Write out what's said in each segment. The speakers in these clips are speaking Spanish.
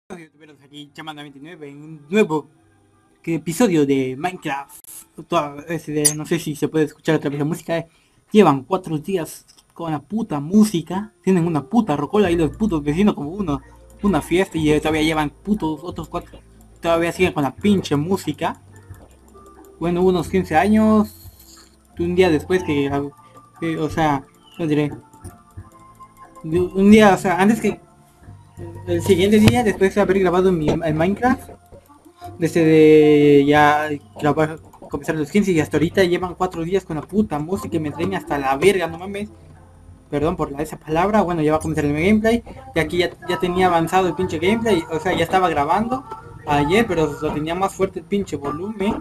Youtuberos, aquí Chamanda 29 en un nuevo episodio de Minecraft. No sé si se puede escuchar otra vez la música. Llevan 4 días con la puta música. Tienen una puta rocola y los putos vecinos como una fiesta y todavía llevan putos otros 4. Todavía siguen con la pinche música. Bueno, unos 15 años. Un día después o sea, no diré. Un día, o sea, antes que el siguiente día, después de haber grabado el Minecraft, desde ya grabar, comenzar los 15 y hasta ahorita llevan 4 días con la puta música y me traen hasta la verga, no mames. Perdón por esa palabra. Bueno, ya va a comenzar el gameplay. Y aquí ya tenía avanzado el pinche gameplay. O sea, ya estaba grabando ayer, pero lo tenía más fuerte el pinche volumen.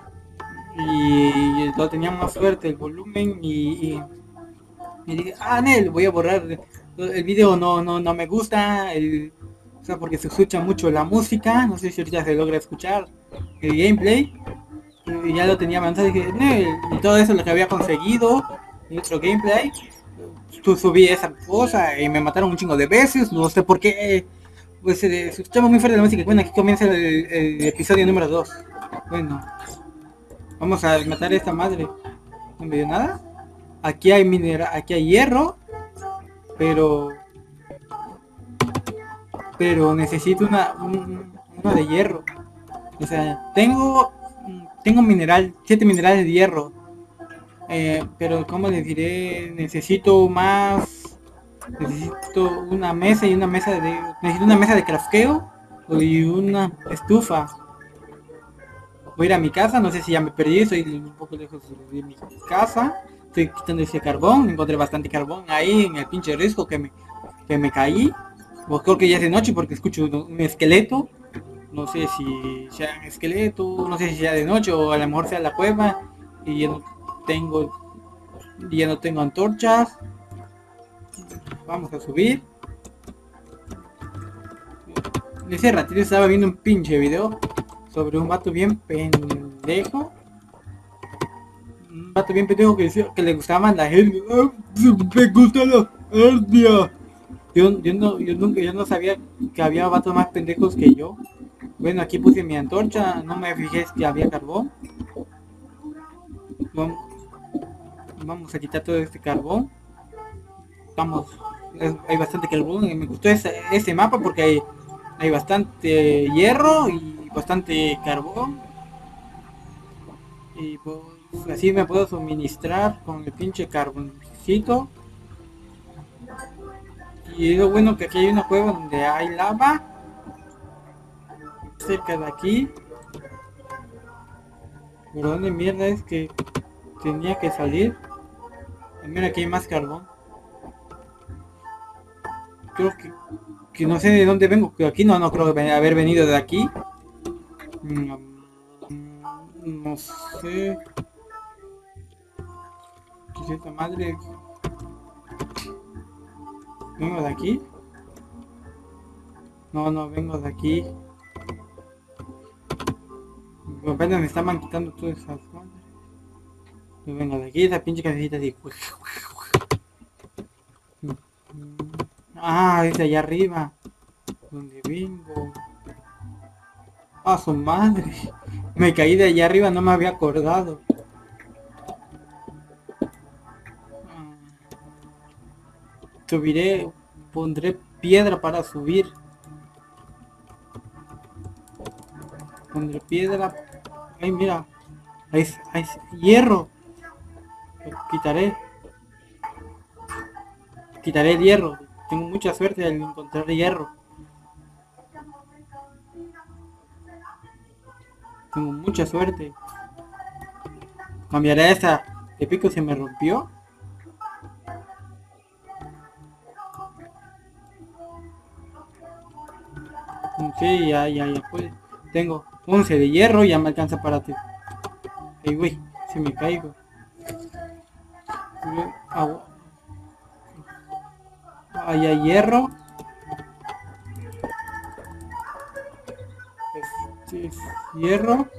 Y lo tenía más fuerte el volumen y dije, Nel, voy a borrar el video, no me gusta, o sea, porque se escucha mucho la música, no sé si ahorita se logra escuchar el gameplay, y ya lo tenía avanzado y dije, Nel, y todo eso lo que había conseguido en otro gameplay, subí esa cosa y me mataron un chingo de veces, no sé por qué, pues se escuchaba muy fuerte la música. Bueno, aquí comienza el episodio número 2. Bueno, vamos a matar a esta madre. No me dio nada. Aquí hay aquí hay hierro, pero necesito una de hierro. O sea, tengo 7 minerales de hierro, pero como les diré, necesito más. Necesito una mesa y necesito una mesa de crafteo y una estufa. Voy a ir a mi casa, no sé si ya me perdí, estoy un poco lejos de mi casa. Estoy quitando ese carbón, encontré bastante carbón ahí en el pinche risco que me caí. Pues creo que ya es de noche porque escucho un esqueleto. No sé si sea un esqueleto, no sé si sea de noche o a lo mejor sea la cueva. Y tengo, ya no tengo antorchas. Vamos a subir. Ese ratito estaba viendo un pinche video sobre un vato bien pendejo. Un vato bien pendejo que decía que le gustaban la gente. Me gusta la hernia. Yo no sabía que había vatos más pendejos que yo. Bueno, aquí puse mi antorcha, no me fijé que había carbón. Vamos a quitar todo este carbón. Vamos, hay bastante carbón. Me gustó ese mapa porque hay bastante hierro y bastante carbón. Y pues así me puedo suministrar con el pinche carboncito. Y es lo bueno que aquí hay una cueva donde hay lava. Cerca de aquí. ¿Por dónde mierda es que tenía que salir? Mira, aquí hay más carbón. Creo que no sé de dónde vengo. Que aquí no creo haber venido de aquí. No sé. ¿Qué es esta madre? ¿Vengo de aquí? No vengo de aquí. Apenas me estaban quitando todas esas madres. No vengo de aquí, esa pinche casita así. Es allá arriba. Donde vengo. Su madre. Me caí de allá arriba, no me había acordado. Subiré, pondré piedra para subir. Pondré piedra. Ay, mira. Hay hierro. Quitaré. Quitaré el hierro. Tengo mucha suerte al encontrar hierro. Tengo mucha suerte. Cambiaré esta. De pico se me rompió. Sí, ya pues. Tengo 11 de hierro, ya me alcanza para ti. Ay, güey, si me caigo. Ahí hay hierro. Es hierro.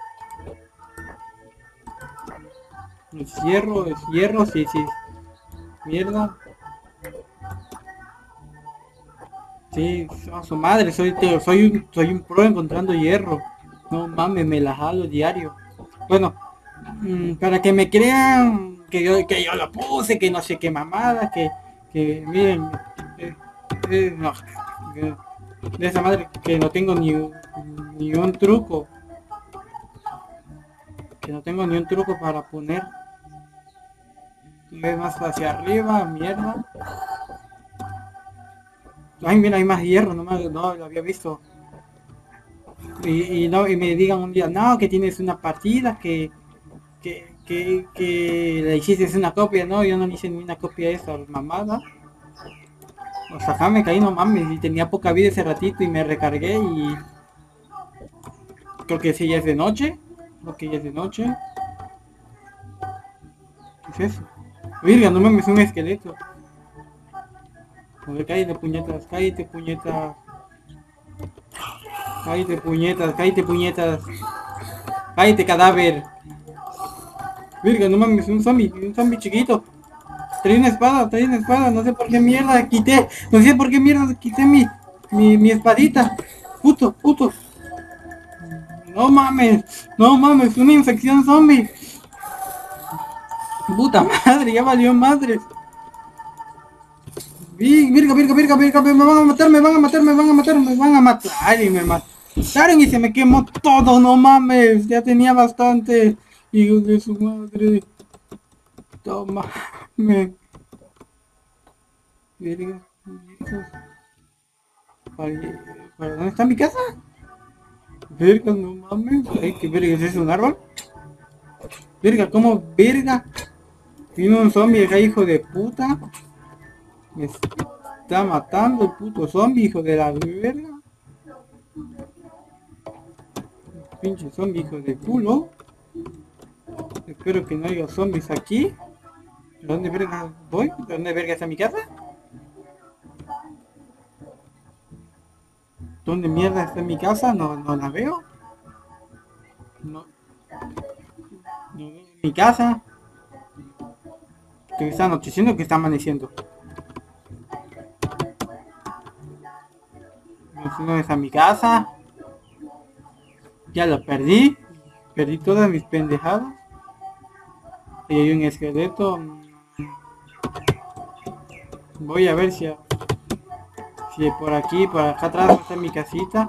Es hierro, sí. Mierda. Sí, a su madre, soy un pro encontrando hierro. No mames, me la jalo diario. Bueno, para que me crean que yo lo puse, que no sé qué mamada, que miren, eh, no, que- de esa madre que no tengo ni un truco, que no tengo ni un truco para poner. Es más hacia arriba, mierda. Ay, mira, hay más hierro, no lo había visto. No, y me digan un día, no, que tienes una partida, que le hiciste una copia, no, yo no le hice ni una copia de esa mamada. O sea, acá me caí, no mames, y tenía poca vida ese ratito y me recargué y creo que sí ya es de noche. Creo que ya es de noche. ¿Qué es eso? Virga, no mames, un esqueleto. A ver, cállate puñetas, cállate puñetas, cállate puñetas, cállate puñetas, cállate cadáver. Virga, no mames, un zombie chiquito. Trae una espada, no sé por qué mierda quité, no sé por qué mierda quité mi espadita. Puto, puto. No mames, una infección zombie. Puta madre, ya valió madre. Virga, virga, virga, virga, me van a matar, me van a matar, me van a matar, me van a matar y me mataron y se me quemó todo, no mames, ya tenía bastante. Hijo de su madre. Toma, me. Virga, hijos. ¿Para dónde está mi casa? Verga, no mames. Ay, ¿qué verga es eso? ¿Un árbol? Verga, ¿cómo verga? Vino un zombie acá, hijo de puta. Me está matando el puto zombie, hijo de la verga. Pinche zombie, hijo de culo. Espero que no haya zombies aquí. ¿Dónde verga voy? ¿Dónde verga está mi casa? ¿Dónde mierda está mi casa? No la veo. No, no veo mi casa. Que está anocheciendo, que está amaneciendo. No sé dónde está mi casa. Ya lo perdí. Perdí todas mis pendejadas. Y hay un esqueleto. Voy a ver si por aquí, por acá atrás está mi casita.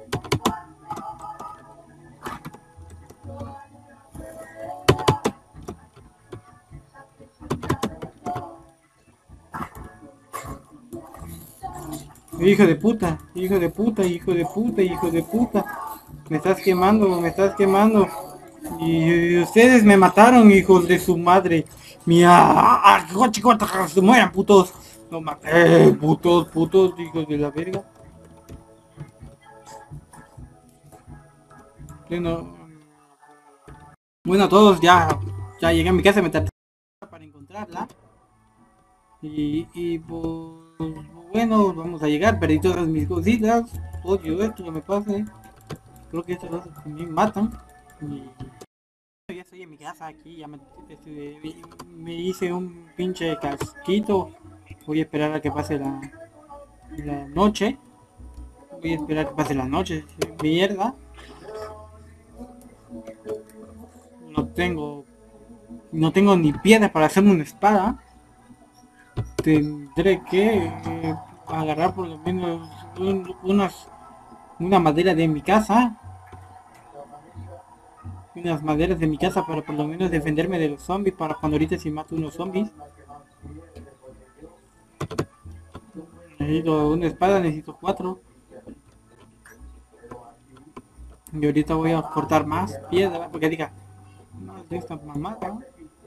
Hijo de puta, hijo de puta, hijo de puta, hijo de puta. Me estás quemando, me estás quemando. Y ustedes me mataron, hijos de su madre. Mía, se mueran, putos. No mames, putos, putos, hijos de la verga. Bueno, bueno a todos, ya llegué a mi casa, me tardé para encontrarla. Y pues bueno, vamos a llegar, perdí todas mis cositas. Odio esto que me pase. Creo que estas cosas también matan. Y ya estoy en mi casa aquí, ya me hice un pinche casquito. Voy a esperar a que pase la noche. Voy a esperar a que pase la noche. Mierda. No tengo. No tengo ni piedra para hacerme una espada. Tendré que agarrar por lo menos una madera de mi casa. Unas maderas de mi casa para por lo menos defenderme de los zombies. Para cuando ahorita si mato unos zombies. Necesito una espada, necesito 4. Y ahorita voy a cortar más piedra, porque diga, más de esta mamada.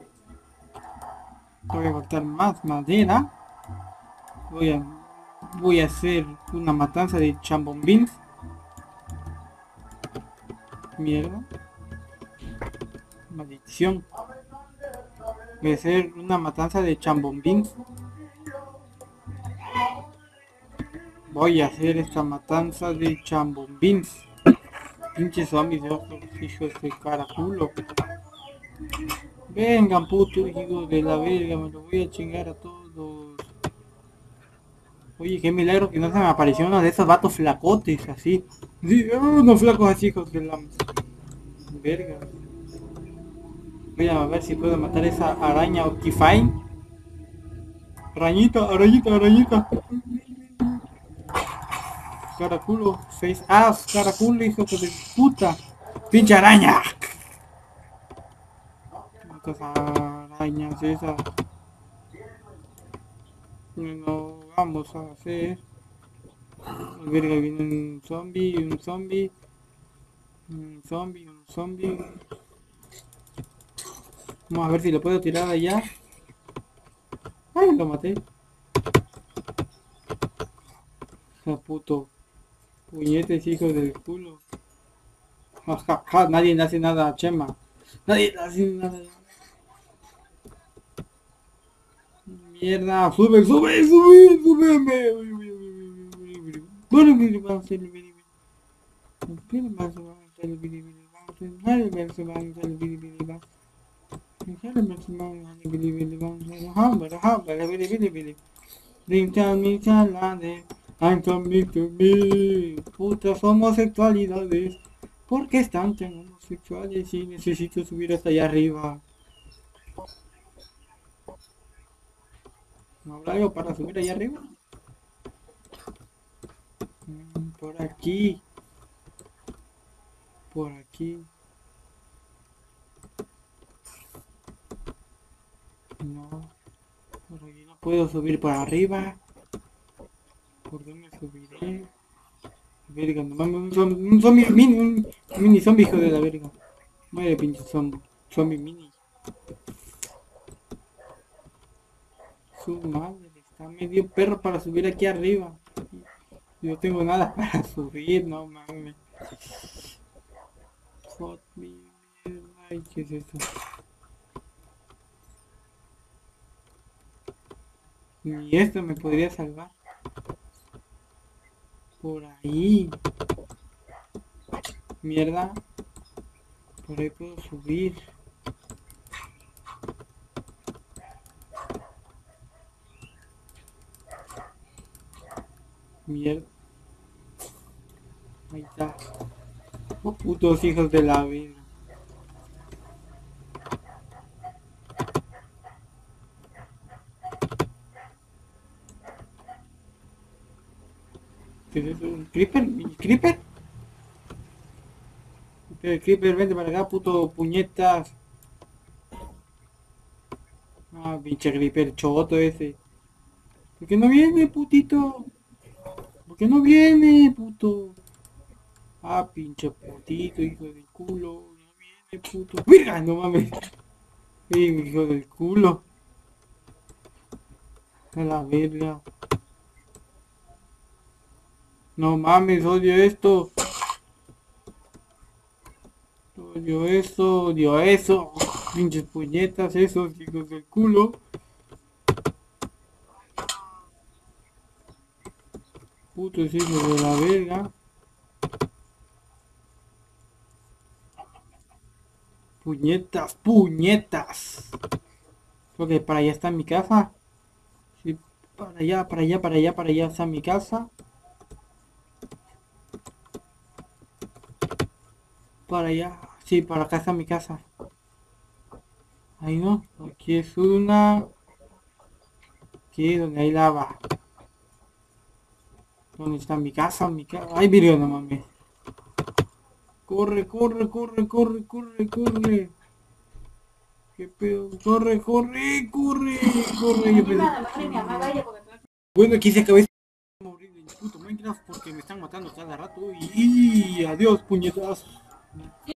Voy a cortar más madera. Voy a, voy a hacer una matanza de chambombins. Mierda. Maldición. Voy a hacer una matanza de chambombins. Voy a hacer esta matanza de chambombins. Pinches zombies de ojos, hijos de caraculo. Vengan, puto hijo de la verga, me lo voy a chingar a todos. Oye, qué milagro que no se me apareció uno de esos vatos flacotes, así. Sí, unos flacos así, hijos de la... Verga. Voy a ver si puedo matar esa araña o Kifine. Arañita, arañita, arañita. Caraculo, face ass, caraculo, hijo de puta. Pinche araña. Estas arañas esas. No vamos a hacer. Verga, viene un zombie, un zombie. Un zombie, un zombie. Vamos a ver si lo puedo tirar allá. Ay, lo maté. Ja, puto. Puñetes, hijo del culo. Ja, ja, ja, nadie le hace nada a Chema. Nadie le hace nada. Mierda, sube, sube, sube, súbeme. Putas homosexualidades. ¿Por qué están tan homosexuales y necesito subir hasta allá arriba? ¿No habrá algo para subir allá arriba? Por aquí. Por aquí. No. Por aquí no puedo subir para arriba. ¿Por dónde subiré? Verga, no mames, un zombie mini, un mini zombie, hijo de la verga. Muere, pinche zombie mini. Su madre, está medio perro para subir aquí arriba. Yo no tengo nada para subir, no mames. Fuck me, mierda. Ay, ¿qué es eso? Ni esto me podría salvar. Por ahí. Mierda. Por ahí puedo subir. Mierda. Ahí está. Oh, putos hijos de la vida. ¿Qué es eso? ¿Un creeper? ¿Un creeper? El creeper, vente para acá, puto puñetas. Ah, pinche creeper choto ese. ¿Por qué no viene, putito? ¿Por qué no viene, puto? Ah, pinche putito, hijo del culo. No viene, puto. ¡Mira! No mames. Hijo del culo. A la verga. No mames, odio esto. Odio eso, odio eso. Pinches puñetas esos, hijos del culo. Putos hijos de la verga. Puñetas, puñetas. Ok, para allá está mi casa. Sí, para allá, para allá, para allá, para allá está mi casa. Para allá. Sí, para acá está mi casa. Ahí no. Aquí es una. Aquí donde hay lava. ¿Dónde está mi casa? Mi casa. Ay, virgo, no mames. Corre, corre, corre, corre, corre, corre. ¿Qué pedo? Corre, corre, corre, corre. Yo bueno, aquí se acabó este morir en puto Minecraft porque me están matando cada rato. Y adiós, puñetas.